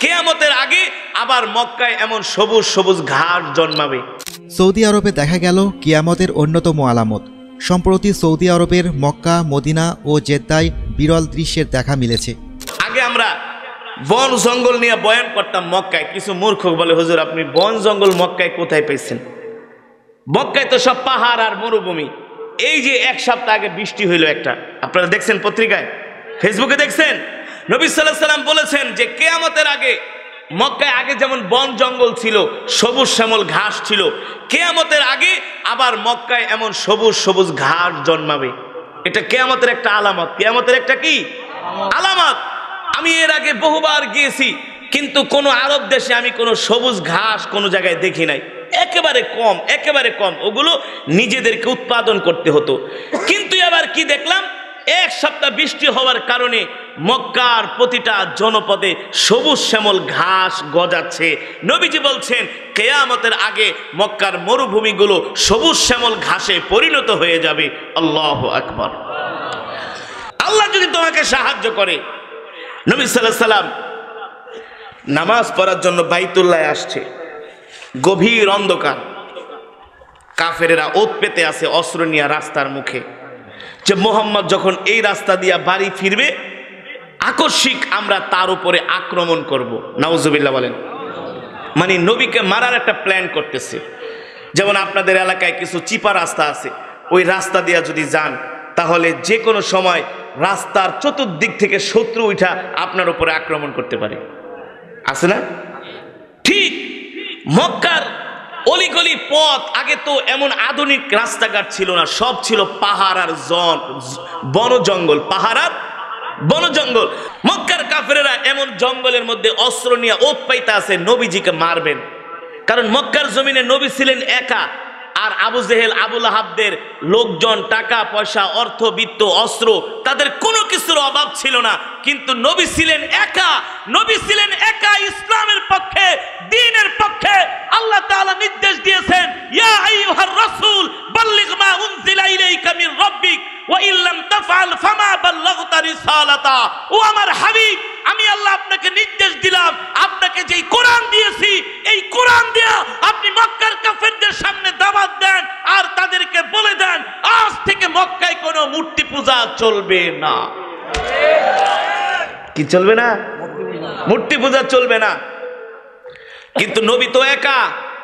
কিয়ামতের আগে আবার মক্কায় এমন সবুজ সবুজ ঘাস জন্মাবে। সৌদি আরবে দেখা গেল কিয়ামতের অন্যতম আলামত। সম্প্রতি সৌদি আরবের মক্কা, মদিনা ও জেদ্দায় বিরল দৃশ্যের দেখা মিলেছে। আগে আমরা বন জঙ্গল নিয়ে বয়ান করতাম মক্কায়, কিছু মূর্খ বলে হুজুর আপনি বন জঙ্গল মক্কায় কোথায় পেয়েছেন? মক্কায় তো সব পাহাড় আর মরুভূমি। এই যে এক সপ্তাহ আগে বৃষ্টি হইল একটা, আপনারা দেখছেন পত্রিকায়, ফেসবুকে দেখছেন, নবী সাল্লাল্লাহু আলাইহি সাল্লাম বলেছেন যে কিয়ামতের আগে মক্কায় আগে যেমন বন জঙ্গল ছিল, সবুজ শ্যামল ঘাস ছিল, কিয়ামতের আগে আবার মক্কায় এমন সবুজ সবুজ ঘাস জন্মাবে। এটা কিয়ামতের একটা আলামত। কিয়ামতের একটা কি আলামত? আমি এর আগে বহুবার গিয়েছি, কিন্তু কোন আরব দেশে আমি কোনো সবুজ ঘাস কোনো জায়গায় দেখি নাই। একেবারে কম, একেবারে কম। ওগুলো নিজেদেরকে উৎপাদন করতে হতো। কিন্তু এবার কি দেখলাম, এক সপ্তাহ বৃষ্টি হওয়ার কারণে মক্কার প্রতিটা জনপদে সবুজ শ্যামল ঘাস গজাচ্ছে। নবীজি বলছেন কিয়ামতের আগে মক্কার মরুভূমিগুলো সবুজ শ্যামল ঘাসে পরিণত হয়ে যাবে। আল্লাহু আকবার। আল্লাহ যদি তোমাকে সাহায্য করে, নবী সাল্লাল্লাহু আলাইহি সাল্লাম নামাজ পড়ার জন্য বাইতুল্লাহ আসছে, গভীর অন্ধকার, কাফেরেরা ওত পেতে আছে অস্ত্র নিয়ে রাস্তার মুখে, যে মোহাম্মদ যখন এই রাস্তা দিয়া বাড়ি ফিরবে আকস্মিক আমরা তার উপরে আক্রমণ করব। নাউজুবিল্লাহ বলেন। মানে নবীকে মারার একটা প্ল্যান করতেছে। যেমন আপনাদের এলাকায় কিছু চিপা রাস্তা আছে, ওই রাস্তা দিয়া যদি যান তাহলে যে কোনো সময় রাস্তার চতুর্দিক থেকে শত্রু উঠা আপনার উপরে আক্রমণ করতে পারে, আছে না? ঠিক মক্কার অলিগলি পথ, আগে তো এমন আধুনিক রাস্তাঘাট ছিল না, সব ছিল পাহাড় আর বন জঙ্গল, পাহাড় আর বন জঙ্গল। মক্কার কাফেরেরা এমন জঙ্গলের মধ্যে অস্ত্র নিয়ে ওত পাইতে আছে নবীজিকে মারবেন। কারণ মক্কার জমিনে নবী ছিলেন একা, আর আবু জেহেল, আবু লাহাবদের লোকজন, টাকা পয়সা, অর্থ, বিত্ত, অস্ত্র, তাদের কোনো কিছুর অভাব ছিল না। কিন্তু নবী ছিলেন একা, নবী ছিলেন একা ইসলামের পক্ষে, দ্বীনের পক্ষে। আল্লাহ তাআলা নির্দেশ দিয়েছেন, ইয়া আইয়ুহার রাসূল বাল্লিগ মা উনজিলা ইলাইকা মির রাব্বিক ওয়া ইল্লাম তাফআল ফামা বাল্লাগতা রিসালাতা। ও আমার হাবিব, আমি আল্লাহ আপনাকে নির্দেশ দিলাম, আপনাকে যেই কোরআন দিয়েছি এই কোরআন দিয়া আপনি মক্কার কাফেরদের সামনে দাওয়াত দেন, আর তাদেরকে বলে দেন আজ থেকে মক্কায় কোনো মূর্তি পূজা চলবে না। কি চলবে না? মূর্তি পূজা চলবে না। কিন্তু নবী তো একা।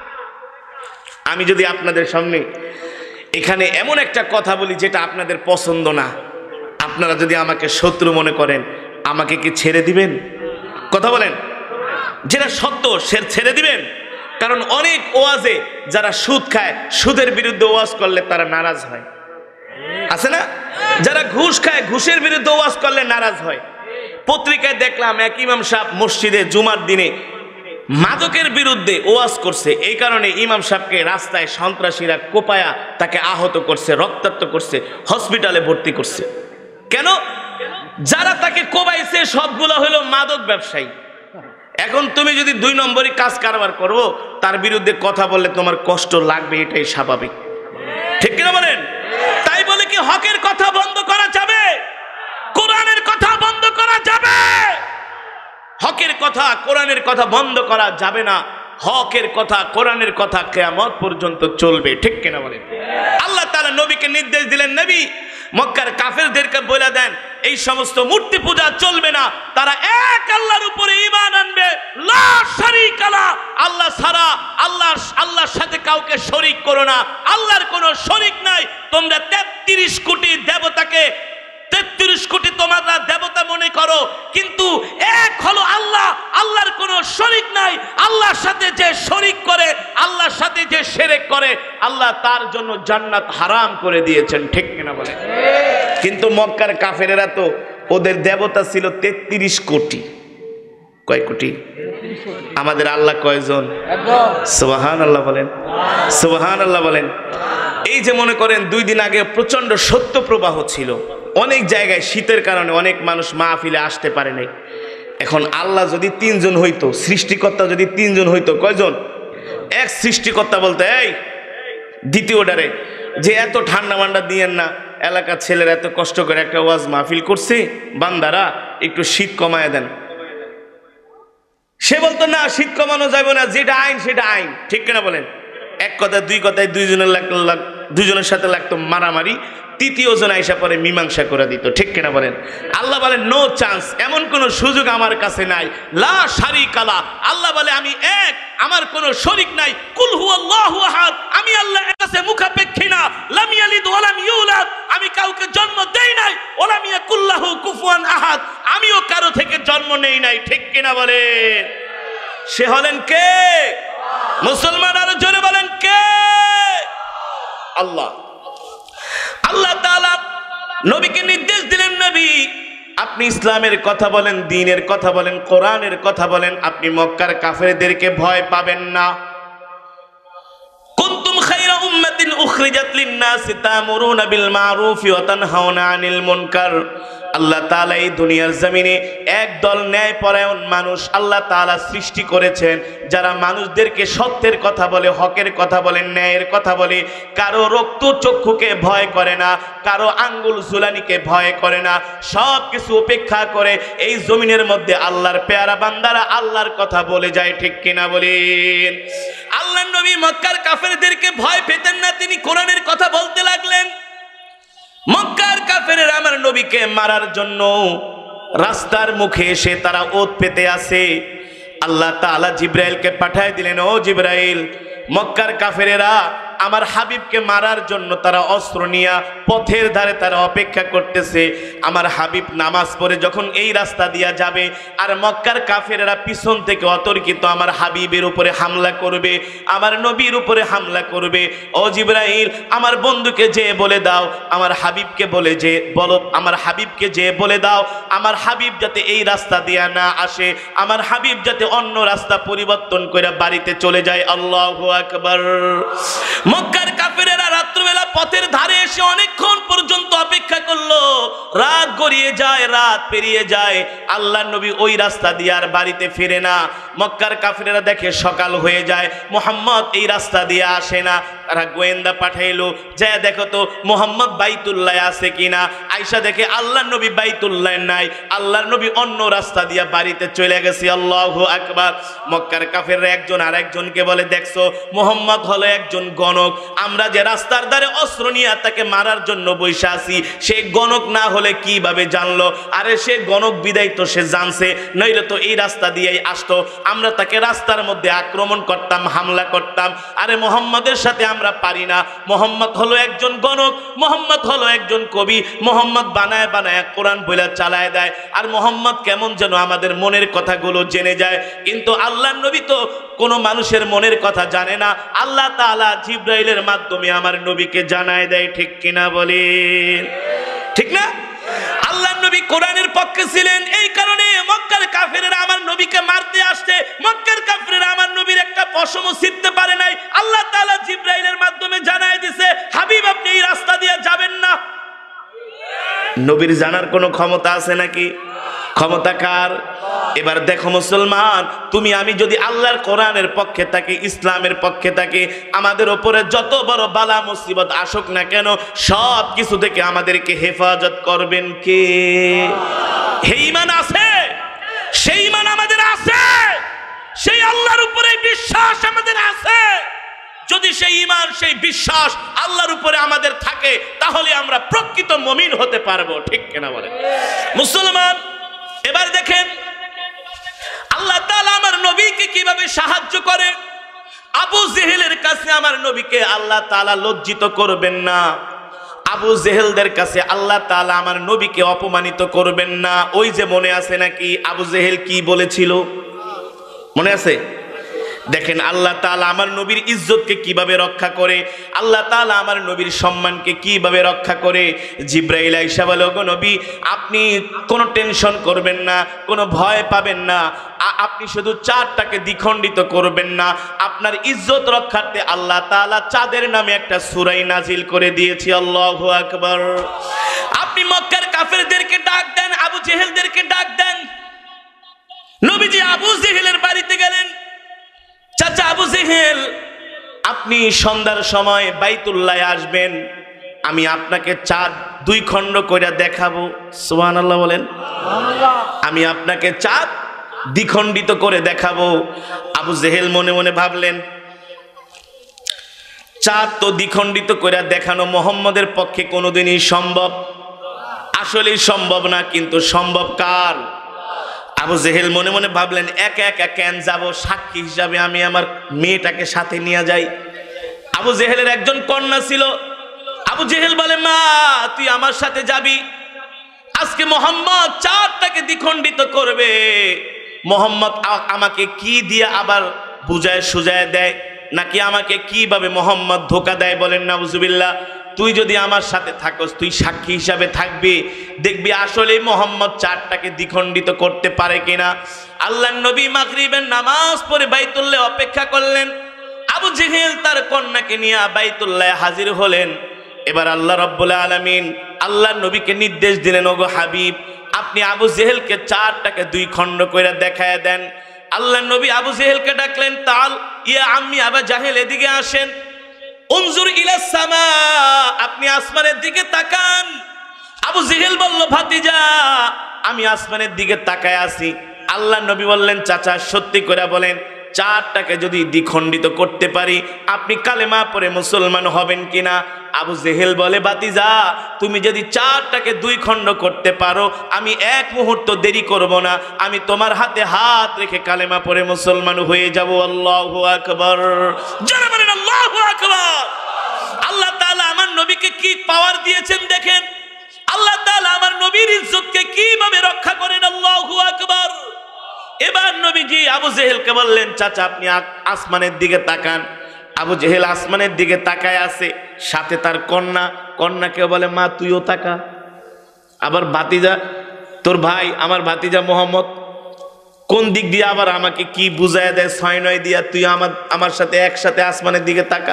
আমি যদি আপনাদের সামনে এখানে এমন একটা কথা বলি যেটা আপনাদের পছন্দ না, আপনারা যদি আমাকে শত্রু মনে করেন, আমাকে কি ছেড়ে দিবেন? কথা বলেন। যেটা সত্য সে ছেড়ে দিবেন? কারণ অনেক ওয়াজে যারা সুদ খায়, সুদের বিরুদ্ধে ওয়াজ করলে তারা নারাজ হয়, আছে না? যারা ঘুষ খায়, ঘুষের বিরুদ্ধে ওয়াজ করলে নারাজ হয়। পত্রিকায় দেখলাম এক ইমাম সাহেব মসজিদে জুমার দিনে মাদকের বিরুদ্ধে ওয়াজ করছে। এই কারণে ইমাম সাহেবকে রাস্তায় সন্ত্রাসীরা কোপায়া তাকে আহত করছে, রক্তাক্ত করছে, হসপিটালে ভর্তি করছে। কেন? যারা তাকে কোবাইছে সবগুলো হলো মাদক ব্যবসায়ী। এখন তুমি যদি 2 নম্বরই কাজ কারবার করবো, তার বিরুদ্ধে কথা বললে তোমার কষ্ট লাগবে, এটাই স্বাভাবিক, ঠিক কিনা বলেন? তাই বলে কি হকের কথা বন্ধ করা যাবে? কোরআনের কথা বন্ধ করা যাবে? হকের কথা, কোরআনের কথা বন্ধ করা যাবে না। হকের কথা, কোরআনের কথা কিয়ামত পর্যন্ত চলবে, ঠিক কিনা বলেন? আল্লাহ তাআলা নবীকে নির্দেশ দিলেন, নবী মক্কার কাফেরদেরকে বলে দেন এই সমস্ত মূর্তি পূজা চলবে না, তারা এক আল্লাহর উপরে ঈমান আনবে, লা শারীকা লা, আল্লাহ ছাড়া, আল্লাহর সাথে কাউকে শরীক করো না, আল্লাহর কোনো শরীক নাই। তোমরা 33 কোটি দেবতাকে, 33 কোটি তোমরা দেবতা মনে করো, কিন্তু এক হলো আল্লাহ, আল্লাহর কোনো শরীক নাই। আল্লাহর সাথে যে শরীক করে, আল্লাহর সাথে যে শিরক করে, আল্লাহ তার জন্য জান্নাত হারাম করে দিয়েছেন, ঠিক কিনা বলে? কিন্তু মক্কার কাফেরেরা তো, ওদের দেবতা ছিল 33 কোটি। কয় কোটি? আমাদের আল্লাহ কয়জন? সুবহানাল্লাহ বলেন, সুবহানাল্লাহ বলেন। এই যে মনে করেন 2 দিন আগে প্রচন্ড সত্য প্রবাহ ছিল, অনেক জায়গায় শীতের কারণে অনেক মানুষ মাহফিলে আসতে পারে নাই। এখন আল্লাহ যদি 3 জন হইতো, সৃষ্টিকর্তা যদি 3 জন হইতো, কয়জন? এক সৃষ্টিকর্তা বলতে, এই দ্বিতীয় ডারে যে এত ঠান্ডা মান্ডা দিয়েন না, এলাকার ছেলেরা এত কষ্ট করে একটা ওয়াজ মাহফিল করছে, বান্দারা একটু শীত কমায় দেন। সে বলতো না, শীত কমানো যাবে না, যেটা আইন সেটা আইন। ঠিক কিনা বলেন? এক কথায় দুই কথায় দুইজনের সাথে লাগতো মারামারি, তৃতীয় জন আইসা পরে মীমাংসা করে দিত। ঠিক কিনা বলেন? আল্লাহ বলে নো চান্স, এমন কোন সুযোগ আমার কাছে নাই। লা শারিকা লা, আল্লাহ বলে আমি এক, আমার কোন শরীক নাই। কুল হুয়াল্লাহু আহাদ, আমি আল্লাহ এর কাছে মুখাপেক্ষী না। লাম ইয়ালিদ ওয়া লাম ইউলাদ, আমি কাউকে জন্ম দেই নাই। ওয়া লাম ইয়াকুল লাহু কুফুয়ান আহাদ, আমিও কারো থেকে জন্ম নেই নাই। ঠিক কিনা বলেন? সে হলেন কে? মুসলমান আরো জোরে বলেন কে? আল্লাহ। আল্লাহ তাআলা নবীকে নির্দেশ দিলেন, নবী আপনি ইসলামের কথা বলেন, দ্বীনের কথা বলেন, কোরআনের কথা বলেন, আপনি মক্কার কাফেরদেরকে ভয় পাবেন না। কুনতুম খায়রা উম্মাতিন উখরিজাত লিন-নাসি তা'মুরুনা বিল মা'রুফি ওয়া তানহাউনা আনিল মুনকার। আল্লাহ তাআলা এই দুনিয়ার জমিনে একদল ন্যায়পরায়ণ মানুষ আল্লাহ তাআলা সৃষ্টি করেছেন, যারা মানুষদেরকে সত্যের কথা বলে, হকের কথা বলে, ন্যায়ের কথা বলে, কারো রক্ত চক্ষুকে ভয় করে না, কারো আঙ্গুল জুলানিকে ভয় করে না, সব কিছু উপেক্ষা করে এই জমিনের মধ্যে আল্লাহর পেয়ারা বান্দারা আল্লাহর কথা বলে যায়। ঠিক কিনা বলেন? আল্লাহর নবী মক্কার কাফেরদেরকে ভয় পেতেন না, তিনি কোরআনের কথা বলতে লাগলেন। মক্কার কাফেরেরা আমার নবীকে মারার জন্য রাস্তার মুখে এসে তারা ওত পেতে আছে। আল্লাহ তাআলা জিব্রাইলকে পাঠায় দিলেন, ও জিব্রাইল, মক্কার কাফেরেরা আমার হাবিবকে মারার জন্য তারা অস্ত্র নিয়ে পথের ধারে তারা অপেক্ষা করতেছে। আমার হাবিব নামাজ পড়ে যখন এই রাস্তা দিয়া যাবে, আর মক্কার কাফেরেরা পিছন থেকে অতর্কিত আমার হাবিবের উপরে হামলা করবে, আমার নবীর উপরে হামলা করবে। ও জিব্রাইল, আমার বন্ধুকে যে বলে দাও, আমার হাবিবকে বলে যে বলো, আমার হাবিবকে যে বলে দাও, আমার হাবিব যাতে এই রাস্তা দিয়া না আসে, আমার হাবিব যাতে অন্য রাস্তা পরিবর্তন করে বাড়িতে চলে যায়। আল্লাহু আকবার। মক্কার কাফেরেরা রাত্রিবেলা পথের ধারে এসে অনেকক্ষণ পর্যন্ত অপেক্ষা করলো। রাত গড়িয়ে যায়, রাত পেরিয়ে যায়, আল্লাহর নবী ওই রাস্তা দিয়ে আর বাড়িতে ফিরে না। মক্কার কাফেরেরা দেখে সকাল হয়ে যায়, মুহাম্মদ এই রাস্তা দিয়ে আসে না। তারা গোয়েন্দা পাঠাইলো, যা দেখো তো মুহাম্মদ বাইতুল্লাহ আছে কিনা। আয়েশা দেখে আল্লাহর নবী বাইতুল্লাহ নাই, আল্লাহর নবী অন্য রাস্তা দিয়ে বাড়িতে চলে গেছে। আল্লাহু আকবার। মক্কার কাফেররা একজন আরেকজনকে বলে, দেখছো মুহাম্মদ হলো একজন গণক, আমরা যে রাস্তার ধারে অস্ত্র নিয়ে তাকে মারার জন্য বসে আছি, সে গণক না হলে কিভাবে জানলো? আরে সে গণক বিদায় তো সে জানছে, নইলে তো এই রাস্তা দিয়েই আসতো, আমরা তাকে রাস্তার মধ্যে আক্রমণ করতাম, হামলা করতাম। আরে মোহাম্মদের সাথে আমরা পারি না, মোহাম্মদ হলো একজন গণক, মোহাম্মদ হলো একজন কবি, মোহাম্মদ বানায় বানায় কোরআন বইলা চালায় দেয়, আর মোহাম্মদ কেমন যেন আমাদের মনের কথাগুলো জেনে যায়। কিন্তু আল্লাহর নবী তো কোনো মানুষের মনের কথা জানে না, আল্লাহ তাআলা জিব্রাইলের মাধ্যমে আমার নবীকে জানায় দেয়। ঠিক কিনা বলেন? ঠিক না? আল্লাহর নবী কোরআনের পক্ষে ছিলেন, এই কারণে মক্কার কাফেরেরা আমার নবীকে মারতে আসছে। মক্কার কাফেরেরা আমার নবীর একটা পশমও ছিঁড়তে পারে নাই। আল্লাহ তাআলা জিব্রাইলের মাধ্যমে জানায় দিছে, হাবিব আপনি এই রাস্তা দিয়ে যাবেন না। নবীর জানার কোনো ক্ষমতা আছে নাকি? ক্ষমতা কার? এবার দেখো মুসলমান, তুমি আমি যদি আল্লাহর কোরআনের পক্ষে থাকি, ইসলামের পক্ষে থাকি, আমাদের উপরে যত বড় বালা মুসিবত আসুক না কেন, সব কিছু থেকে আমাদেরকে হেফাজত করবেন কে? হে ঈমান আছে, সেই ঈমান আমাদের আছে, সেই আল্লাহর উপরে বিশ্বাস আমাদের আছে। যদি সেই ঈমান, সেই বিশ্বাস আল্লাহর উপরে আমাদের থাকে, তাহলে আমরা প্রকৃত মুমিন হতে পারবো। ঠিক কিনা বলেন মুসলমান? এবার দেখেন আল্লাহ তাআলা আমার নবীকে কিভাবে সাহায্য করে। আবু জেহেলের কাছে আমার নবীকে আল্লাহ তাআলা লজ্জিত করবেন না, আবু জেহেলদের কাছে আল্লাহ তাআলা আমার নবীকে অপমানিত করবেন না। ওই যে মনে আছে নাকি আবু জেহেল কি বলেছিল? মনে আছে? দেখেন আল্লাহ তাআলা আমার নবীর ইজ্জতকে কিভাবে রক্ষা করে, আল্লাহ তাআলা আমার নবীর সম্মানকে কিভাবে রক্ষা করে। জিব্রাইল আয়েশা বলে, ওগো নবী আপনি কোনো টেনশন করবেন না, কোনো ভয় পাবেন না, আপনি শুধু চাঁদটাকে দ্বিখণ্ডিত করবেন না, আপনার ইজ্জত রক্ষার্থে আল্লাহ তাআলা চাঁদের নামে একটা সূরা নাজিল করে দিয়েছি। আল্লাহু আকবার। আপনি মক্কার কাফেরদেরকে ডাক দেন, আবু জেহেলদেরকে ডাক দেন। নবীজি আবু জেহেলের বাড়িতে গেলেন, চাচা আবু জেহেল আপনি সন্ধ্যার সময় বাইতুল্লাহ আসবেন, আমি আপনাকে চাঁদ দুই খণ্ড কইরা দেখাবো। সুবহানাল্লাহ বলেন। আমি আপনাকে চাঁদ দ্বিখণ্ডিত করে দেখাবো। আবু জেহেল মনে মনে ভাবলেন, চাঁদ তো দ্বিখণ্ডিত করে দেখানো মুহাম্মদের পক্ষে কোনোদিনই সম্ভব, আসলেই সম্ভব না, কিন্তু সম্ভব কার? আবু জেহেল মনে মনে ভাবলেন, একা একা কেন যাব, সাক্ষী হিসাবে আমি আমার মেয়েটাকে সাথে নিয়ে যাই। আবু জেহেলের একজন কন্যা ছিল। আবু জেহেল বলে, মা তুই আমার সাথে যাবি, আজকে মোহাম্মদ চাঁদটাকে দ্বিখণ্ডিত করবে। মোহাম্মদ আমাকে কি দিয়ে আবার বুঝায় সুজায় দেয়, নাকি আমাকে কিভাবে মোহাম্মদ ধোকা দেয়? বলেন নাউজুবিল্লাহ। তুই যদি আমার সাথে থাকস, তুই সাক্ষী হিসাবে থাকবি, দেখবি আসলে মোহাম্মদ চাঁদটাকে দ্বিখণ্ডিত করতে পারে কিনা। আল্লাহর নবী মাগরিবের নামাজ পড়ে বাইতুল্লাহ অপেক্ষা করলেন। আবু জেহেল তার কন্যাকে নিয়ে বাইতুল্লাহ হাজির হলেন। এবার আল্লাহ রাব্বুল আলামিন আল্লাহর নবীকে নির্দেশ দিলেন, ওগো হাবিব, আপনি আবু জেহেলকে চাঁদটাকে দুই খণ্ড করে দেখায় দেন। আল্লাহর নবী আবু জেহেলকে ডাকলেন, তাল ইয়া আম্মি আবা জাহেল, এদিকে আসেন। উনজুর ইলাস সামা, আপনি আসমানের দিকে তাকান। আবু জেহেল বলল, ভাতিজা আমি আসমানের দিকে তাকায় আছি। আল্লাহর নবী বললেন, চাচা সত্যি করে বলেন, চাঁদটাকে যদি দ্বিখণ্ডিত করতে পারি আপনি কালেমা পড়ে মুসলমান হবেন কিনা? আবু জেহেল বলে, ভাতিজা তুমি যদি চাঁদটাকে দুই খণ্ড করতে পারো, আমি এক মুহূর্ত দেরি করব না, আমি তোমার হাতে হাত রেখে কালেমা পড়ে মুসলমান হয়ে যাব। আল্লাহু আকবার, জোরে বলেন আল্লাহু আকবার। আল্লাহ তাআলা আমার নবীকে কি পাওয়ার দিয়েছেন দেখেন। আল্লাহ তাআলা আমার নবীর ইজ্জতকে কিভাবে রক্ষা করেন। আল্লাহু আকবার। এবার নবীজি আবু জেহেলকে বললেন, চাচা আপনি আসমানের দিকে তাকান। আবু জেহেল আসমানের দিকে তাকায় আছে, সাথে তার কন্যা। কন্যাকে বলে, মা তুইও তাকা। আবার ভাতিজা, তোর ভাই আমার ভাতিজা মোহাম্মদ কোন দিক দিয়ে আবার আমাকে কি বুঝায় দেয়, 6-9 দিয়া, তুই আমার সাথে একসাথে আসমানের দিকে তাকা।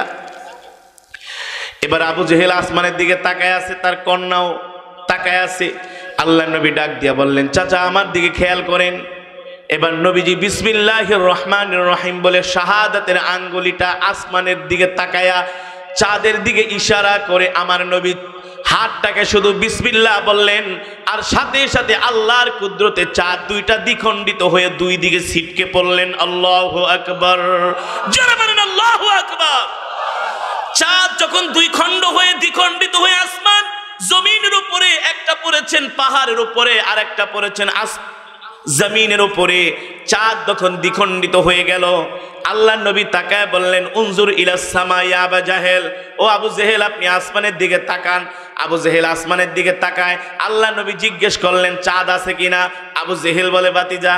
এবার আবু জেহেল আসমানের দিকে তাকায় আছে, তার কন্যাও তাকায় আছে। আল্লাহ নবী ডাক দিয়া বললেন, চাচা আমার দিকে খেয়াল করেন। এবার নবীজি বিসমিল্লাহির রহমানির রহিম বলে শাহাদাতের আঙ্গুলিটা আসমানের দিকে তাকায়া চাঁদের দিকে ইশারা করে আমার নবী হাতটাকে শুধু বিসমিল্লাহ বললেন, আর সাথে সাথে আল্লাহর কুদরতে চাঁদ দুইটা দ্বিখণ্ডিত হয়ে দুই দিকে ছিটকে পড়লেন। আল্লাহু আকবার, জোরে বলেন আল্লাহু আকবার। চাঁদ যখন দুই খণ্ড হয়ে দ্বিখণ্ডিত হয়ে আসমান জমিনের উপরে, একটা পড়েছেন পাহাড়ের উপরে আর একটা পড়েছেন জমিনের উপরে, চাঁদ যখন দ্বিখণ্ডিত হয়ে গেল, আল্লাহ নবী তাকায় বললেন, উনজুর ইলাস সামা ইয়া আবা জাহেল, ও আবু জেহেল আপনি আসমানের দিকে তাকান। আবু জেহেল আসমানের দিকে তাকায়। আল্লাহ নবী জিজ্ঞেস করলেন, চাঁদ আছে কিনা? আবু জেহেল বলে, বাতিজা।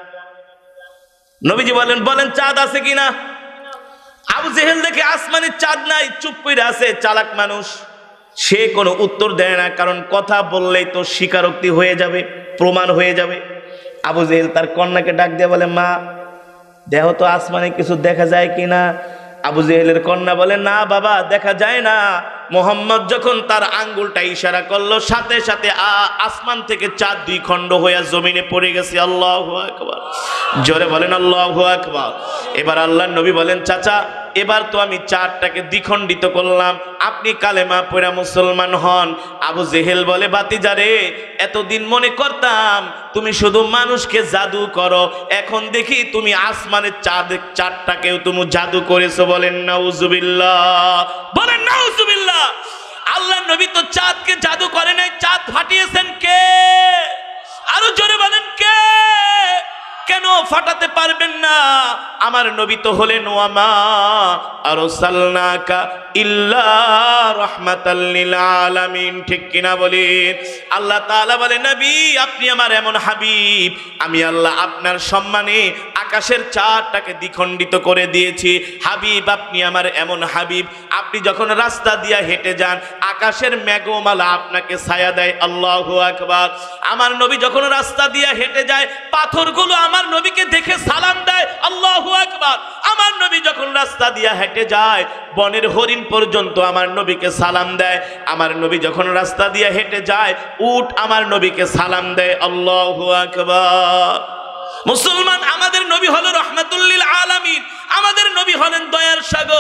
নবীজি বলেন চাঁদ আছে কিনা? আবু জেহেল দেখে আসমানের চাঁদ নাই, চুপ করে আছে। চালাক মানুষ, সে কোনো উত্তর দেয় না, কারণ কথা বললেই তো স্বীকারোক্তি হয়ে যাবে, প্রমাণ হয়ে যাবে। আবু জেহেল তার কন্যাকে ডাক দিয়ে বলে, মা দেহ তো আসমানে কিছু দেখা যায় কিনা? আবু জেহেলের কন্যা বলে, না বাবা দেখা যায় না। মোহাম্মদ যখন তার আঙ্গুলটা ইশারা করলো, সাথে সাথে আসমান থেকে চাঁদ দুই খণ্ড হয়ে জমিনে পড়ে গেছে। আল্লাহু আকবার, জোরে বলেন আল্লাহু আকবার। এবার আল্লাহর নবী বলেন, চাচা এবার তো আমি চাঁদটাকে দ্বিখণ্ডিত করলাম, আপনি কালেমা পড়া মুসলমান হন। আবু জেহেল বলে, বাতিজারে এতদিন মনে করতাম তুমি শুধু মানুষকে জাদু করো, এখন দেখি তুমি আসমানের চাঁদটাকেও তুমি জাদু করেছো। বলেন নাউজুবিল্লাহ, বলেন নাউজুবিল্লাহ। আল্লাহর নবী তো চাঁদকে জাদু করে নাই, চাঁদ ফাটিয়েছেন কে? আরো জোরে বলেন কে? কেন ফাটাতে পারবেন না? আমার নবী তো হলেন ওয়ামা আরসালনাকা ইল্লা রাহমাতাল লিল আলামিন, ঠিক কিনা বলেন? আল্লাহ তাআলা বলে, নবী আপনি আমার এমন হাবিব, আমি আল্লাহ আপনার সম্মানে আকাশের চাঁদটাকে দ্বিখণ্ডিত করে দিয়েছি। হাবিব আপনি আমার এমন হাবিব, আপনি যখন রাস্তা দিয়ে হেঁটে যান আকাশের মেঘমালা আপনাকে ছায়া দেয়। আল্লাহু আকবার। আমার নবী যখন রাস্তা দিয়ে হেঁটে যায় পাথরগুলো আমার নবীকে দেখে সালাম দেয়। আল্লাহু আকবার। আমার নবী যখন রাস্তা দিয়ে হেঁটে যায় বনের হরিণ পর্যন্ত আমার নবীকে সালাম দেয়। আমার নবী যখন রাস্তা দিয়ে হেঁটে যায় উট আমার নবীকে সালাম দেয়। আল্লাহু আকবার। মুসলমান, আমাদের নবী হলো রহমাতুল লিল আলামিন, আমাদের নবী হলেন দয়ার সাগর,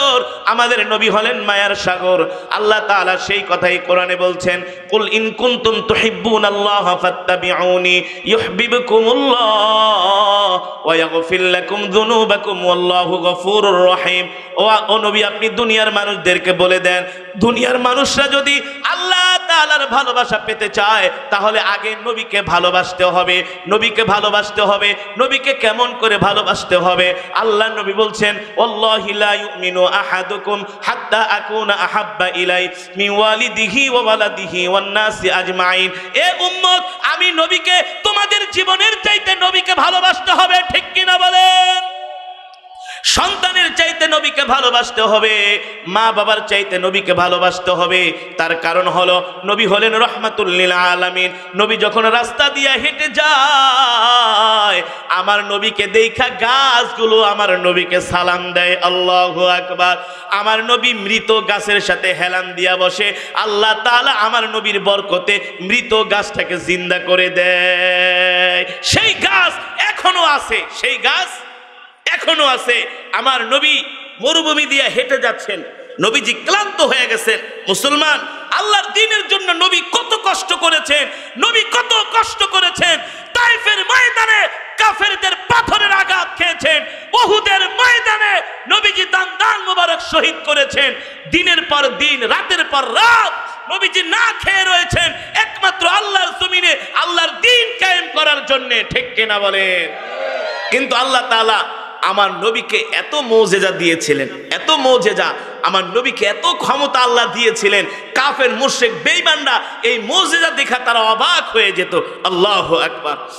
আমাদের নবী হলেন মায়ার সাগর। আল্লাহ তাআলা সেই কথাই কোরআনে বলছেন, কুল ইন কুনতুম তুহিব্বুনাল্লাহ ফাত্তাবিউনি ইউহিব্বুকুমুল্লাহ ওয়া ইয়াগফির লাকুম যুনুবাকুম ওয়াল্লাহু গফুরুর রহিম। ও নবী, আপনি দুনিয়ার মানুষদেরকে বলে দেন, দুনিয়ার মানুষরা যদি আল্লাহ তাআলার ভালোবাসা পেতে চায় তাহলে আগে নবীকে ভালোবাসতে হবে। নবীকে ভালোবাসতে হবে। নবীকে কেমন করে ভালোবাসতে হবে? আল্লাহ নবী বলছেন, ওয়াল্লাহি লা ইউমিনু আহাদুকুম হাত্তা আকুনা আহাব্বা ইলাই মিন ওয়ালিদিহি ওয়া ওয়ালাদিহি ওয়ান নাসি আজমাইন। এ উম্মত, আমি নবীকে তোমাদের জীবনের চাইতে নবীকে ভালোবাসতে হবে, ঠিক কিনা বলেন? সন্তানের চাইতে নবীকে ভালোবাসতে হবে, মা বাবার চাইতে নবীকে ভালোবাসতে হবে। তার কারণ হলো নবী হলেন রহমাতুল লিল আলামিন। নবী যখন রাস্তা দিয়ে হেঁটে যায়, আমার নবীকে দেখা গাছগুলো আমার নবীকে সালাম দেয়। আল্লাহু আকবার। আমার নবী মৃত গাছের সাথে হেলান দিয়া বসে। আল্লাহ তাআলা আমার নবীর বরকতে মৃত গাছটাকে জিন্দা করে দেয়। সেই গাছ এখনো আছে, সেই গাছ এখনো আছে। আমার নবী মরুভূমি দিয়ে হেঁটে যাচ্ছেন, নবীজি ক্লান্ত হয়ে গেছেন। মুসলমান, আল্লাহর দ্বীনের জন্য নবী কত কষ্ট করেছেন, নবী কত কষ্ট করেছেন। তাইফের ময়দানে কাফেরদের পাথরের আঘাত খেয়েছেন, উহুদের ময়দানে নবীজি দান মোবারক শহীদ করেছেন। দিনের পর দিন, রাতের পর রাত নবীজি না খেয়ে রয়েছেন একমাত্র আল্লাহর জমিনে আল্লাহর দ্বীন কায়েম করার জন্য, ঠিক কিনা বলেন? কিন্তু আল্লাহ তাআলা আমার নবীকে এত মৌজেজা দিয়েছিলেন, এত মৌজেজা, আমার নবীকে এত ক্ষমতা আল্লাহ দিয়েছিলেন, কাফের মুশরিক বেঈমানরা এই মৌজেজা দেখা তারা অবাক হয়ে যেত। আল্লাহু আকবার।